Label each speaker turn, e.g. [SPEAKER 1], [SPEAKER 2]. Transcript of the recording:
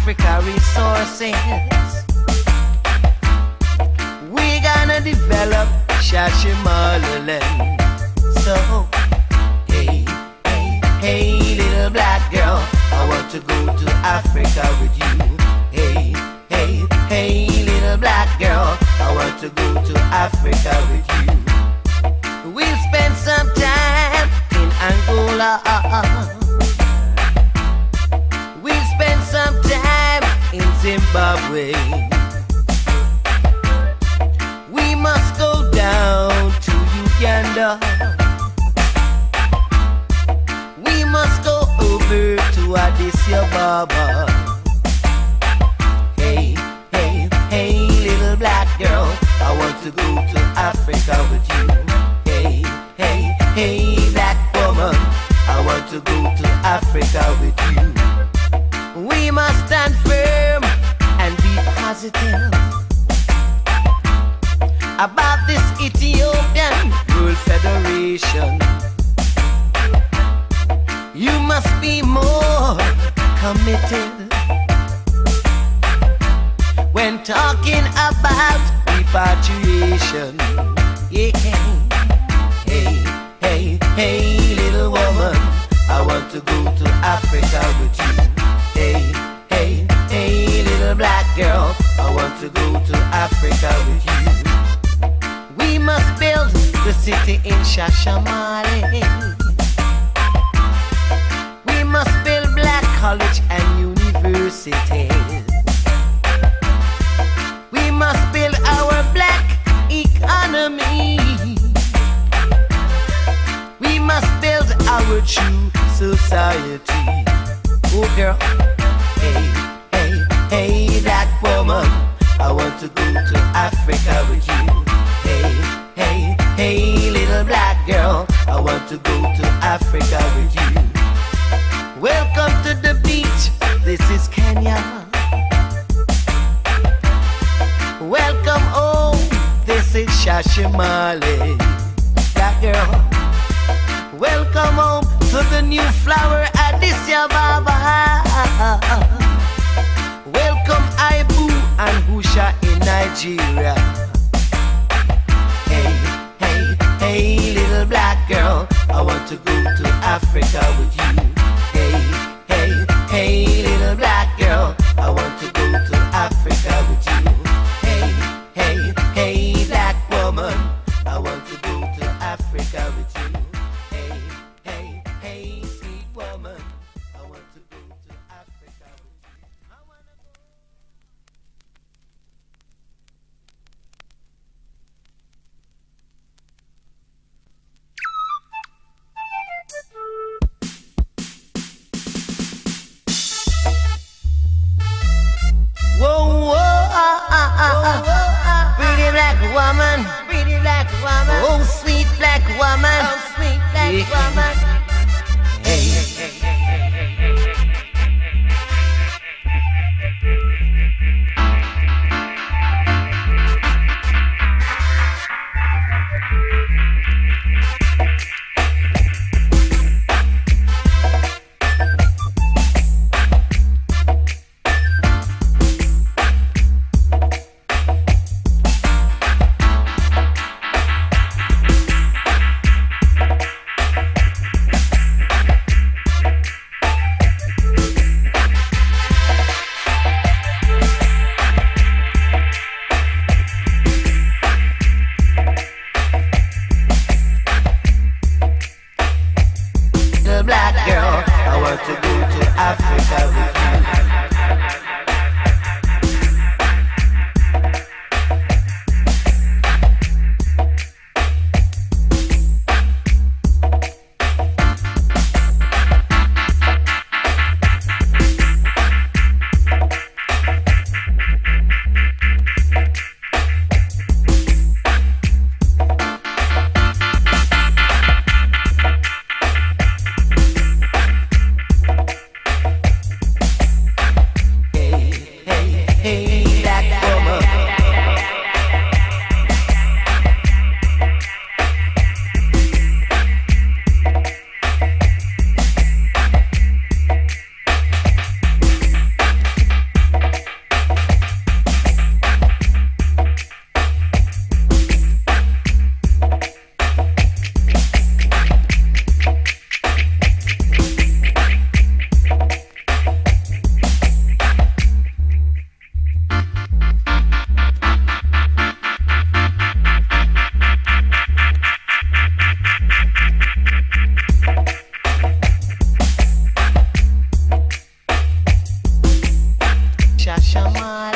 [SPEAKER 1] Africa resources. We're gonna develop Shashamalaland. So, hey, hey, hey, little black girl, I want to go to Africa with you. Hey, hey, hey, little black girl, I want to go to Africa with you. We'll spend some time in Angola. We'll spend some time in Zimbabwe. We must go down to Uganda. We must go over to Addis Ababa. Hey, hey, hey, little black girl, I want to go to Africa with you. Hey, hey, hey, black woman, I want to go to Africa with you. We must stand firm and be positive about this Ethiopian World Federation. You must be more committed when talking about repatriation. Yeah. Hey, hey, hey, little woman, I want to go to Africa with you. Hey, hey, hey, little black girl, I want to go to Africa with you. We must build the city in Shashamale. We must build black college and universities. We must build our black economy. We must build our true society. Oh girl, hey, hey, hey, black woman, I want to go to Africa with you. Hey, hey, hey, little black girl, I want to go to Africa with you. Welcome to the beach, this is Kenya. Welcome home, this is Shashamale. Black girl, welcome home to the new flower Addis Ababa. Welcome Ibu and Husha in Nigeria. Hey, hey, hey, little black girl, I want to go to Africa with you. Hey, hey, hey, little black girl, I want to go to Africa with you. Hey, hey, hey, black woman, I want to go to Africa with you. Hey, hey, hey, sweet woman, I want to go to Africa with you. I wanna go. Whoa, pretty black woman, pretty black woman, oh sweet black woman, oh sweet black woman. Hey, hey, hey. Shaman.